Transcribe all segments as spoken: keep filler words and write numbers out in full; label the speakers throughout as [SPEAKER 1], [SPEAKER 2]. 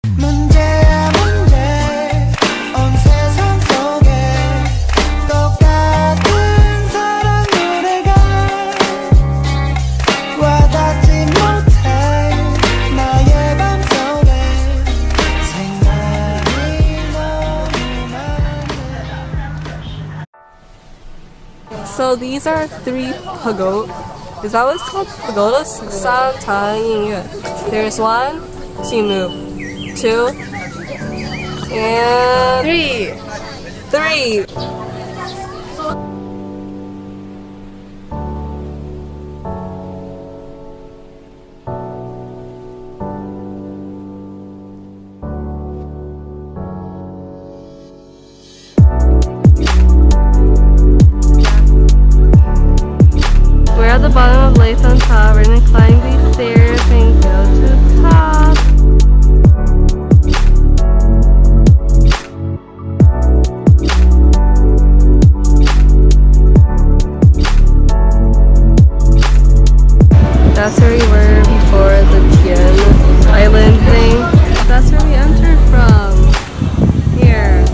[SPEAKER 1] So these are three pagoda. Is that what it's called? Pagodas? There's one. So you move. Two. And
[SPEAKER 2] Three.
[SPEAKER 1] Three. We're at the bottom of Late Hh H H H H. We're gonna climb these stairs and go to the top. That's where we were before the Tian Island thing. That's where we entered from. Here.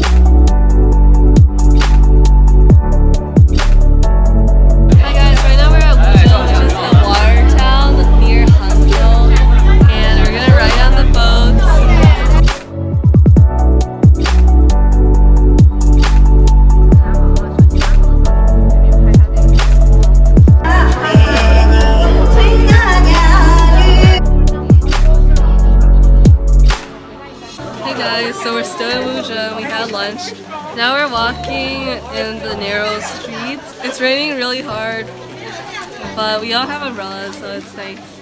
[SPEAKER 1] Hi guys, right now we're at Hangzhou, which is the water town near hangzhou, and we're gonna ride on the boats. So we're still in Hangzhou, we had lunch. Now we're walking in the narrow streets. It's raining really hard, but we all have umbrellas, so it's nice.